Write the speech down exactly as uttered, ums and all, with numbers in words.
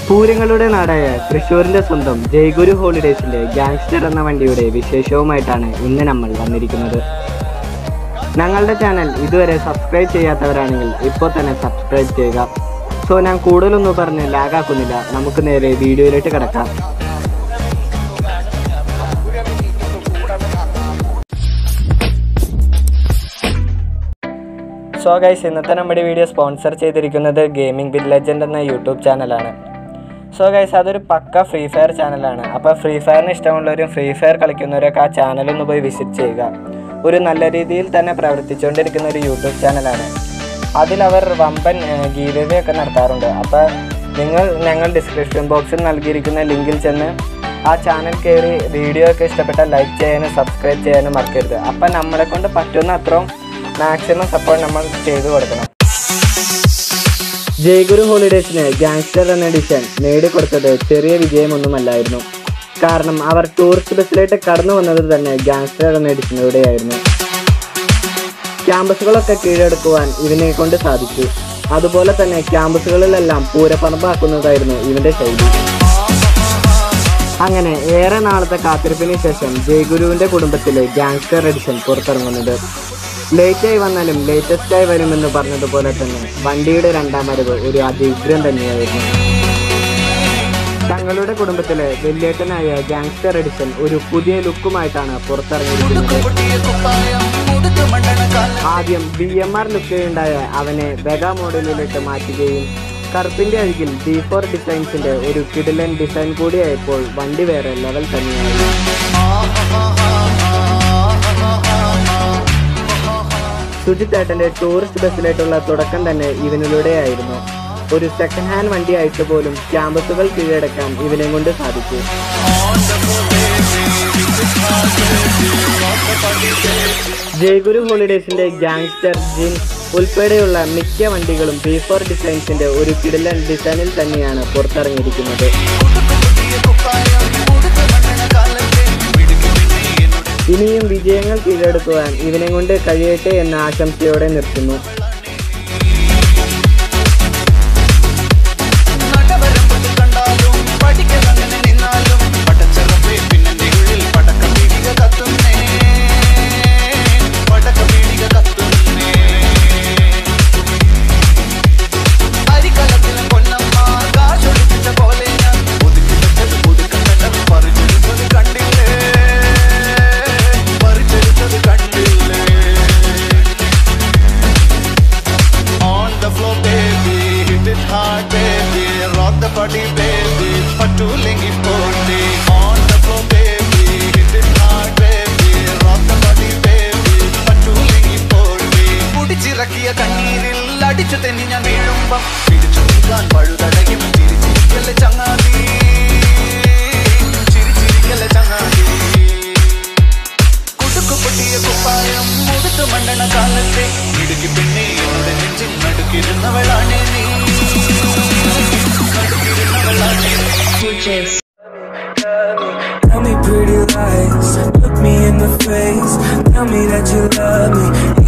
പൂരങ്ങളുടെ നാടായ തൃശ്ശൂരിൻ്റെ സ്വന്തം ജയ്ഗുരു ഹോളിഡേയ്സിൻ്റെ ഗാങ്സ്റ്റർ എന്ന വണ്ടിയുടെ വിശേഷവുമായിട്ടാണ് ഇന്ന് നമ്മൾ വന്നിരിക്കുന്നത്. ഞങ്ങളുടെ ചാനൽ ഇതുവരെ സബ്സ്ക്രൈബ് ചെയ്യാത്തവരാണെങ്കിൽ ഇപ്പോൾ തന്നെ സബ്സ്ക്രൈബ് ചെയ്യുക. സോ ഞാൻ കൂടുതലൊന്നും പറഞ്ഞ് ലാഗാക്കുന്നില്ല, നമുക്ക് നേരെ വീഡിയോയിലേക്ക് കിടക്കാം. സോ ഗൈസ്, ഇന്നത്തെ നമ്മുടെ വീഡിയോ സ്പോൺസർ ചെയ്തിരിക്കുന്നത് ഗെയിമിംഗ് വിത്ത് ലെജൻഡ് എന്ന യൂട്യൂബ് ചാനലാണ്. സോ ഗൈസ്, അതൊരു പക്ക ഫ്രീ ഫയർ ചാനലാണ്. അപ്പോൾ ഫ്രീ ഫയറിന് ഇഷ്ടമുള്ളവരും ഫ്രീ ഫയർ കളിക്കുന്നവരൊക്കെ ആ ചാനലൊന്ന് പോയി വിസിറ്റ് ചെയ്യുക. ഒരു നല്ല രീതിയിൽ തന്നെ പ്രവർത്തിച്ചുകൊണ്ടിരിക്കുന്ന ഒരു യൂട്യൂബ് ചാനലാണ്. അതിലവർ വമ്പൻ ഗീവേ ഒക്കെ നടത്താറുണ്ട്. അപ്പോൾ നിങ്ങൾ ഞങ്ങൾ ഡിസ്ക്രിപ്ഷൻ ബോക്സിൽ നൽകിയിരിക്കുന്ന ലിങ്കിൽ ചെന്ന് ആ ചാനൽ കയറി വീഡിയോ ഒക്കെ ഇഷ്ടപ്പെട്ടാൽ ലൈക്ക് ചെയ്യാനും സബ്സ്ക്രൈബ് ചെയ്യാനും മറക്കരുത്. അപ്പം നമ്മളെ കൊണ്ട് പറ്റുന്ന അത്രയും മാക്സിമം സപ്പോർട്ട് നമ്മൾ ചെയ്തു കൊടുക്കണം. ജയ്ഗുരു ഹോളിഡേയ്സിന് ഗാങ്സ്റ്റർ എന്ന എഡിഷൻ നേടിക്കൊടുത്തത് ചെറിയ വിജയമൊന്നുമല്ലായിരുന്നു. കാരണം അവർ ടൂറിസ്റ്റ് ബസ്സിലേക്ക് കടന്നു വന്നത് തന്നെ ഗാങ്സ്റ്റർ എന്ന എഡിഷനിലൂടെയായിരുന്നു. ക്യാമ്പസുകളൊക്കെ കീഴടക്കുവാൻ ഇവനെ കൊണ്ട് സാധിച്ചു. അതുപോലെ തന്നെ ക്യാമ്പസുകളിലെല്ലാം പൂരപ്പറമ്പാക്കുന്നതായിരുന്നു ഇവന്റെ ശൈലി. അങ്ങനെ ഏറെ നാളത്തെ കാത്തിരിപ്പിന് ശേഷം ജയ്ഗുരുവിന്റെ കുടുംബത്തിലെ ഗാങ്സ്റ്റർ എഡിഷൻ പുറത്തിറങ്ങുന്നത്. ലേറ്റായി വന്നാലും ലേറ്റസ്റ്റായി വരുമെന്ന് പറഞ്ഞതുപോലെ തന്നെ വണ്ടിയുടെ രണ്ടാം വരവ് ഒരു അതിഗ്രം തന്നെയായിരുന്നു. തങ്ങളുടെ കുടുംബത്തിലെ വലിയേട്ടനായ ഗാങ്സ്റ്റർ എഡിഷൻ ഒരു പുതിയ ലുക്കുമായിട്ടാണ് പുറത്തിറങ്ങിയിരിക്കുന്നത്. ആദ്യം ബി എം ആർ ലുക്കിലുണ്ടായ അവനെ വെഗ മോഡലിലേക്ക് മാറ്റുകയും കറുപ്പിന്റെ അരികിൽ ഡി ഫോർ ഡിസൈൻസിന്റെ ഒരു കിടിലൻ ഡിസൈൻ കൂടിയായപ്പോൾ വണ്ടി വേറെ ലെവൽ തന്നെയായി. സുജിത്തേട്ടൻ്റെ ടൂറിസ്റ്റ് ബസ്സിലേക്കുള്ള തുടക്കം തന്നെ ഇവനിലൂടെയായിരുന്നു. ഒരു സെക്കൻഡ് ഹാൻഡ് വണ്ടിയായിട്ട് പോലും ക്യാമ്പസുകൾ കീഴടക്കാൻ ഇവനെ കൊണ്ട് സാധിച്ചു. ജയ്ഗുരു ഹോളിഡേയ്സിന്റെ ഗാങ്സ്റ്റർ ജിൻ ഉൾപ്പെടെയുള്ള മിക്ക വണ്ടികളും ബി ഫോർ ഡിസൈൻസിന്റെ ഒരു കിടിലൻ ഡിസൈനിൽ തന്നെയാണ് പുറത്തിറങ്ങിയിരിക്കുന്നത്. ഇനിയും വിജയങ്ങൾ കീഴടക്കുവാൻ ഇവനെ കൊണ്ട് കഴിയട്ടെ എന്ന ആശംസയോടെ നിർത്തുന്നു. Tell me pretty lies, look me in the face, tell me that you love me.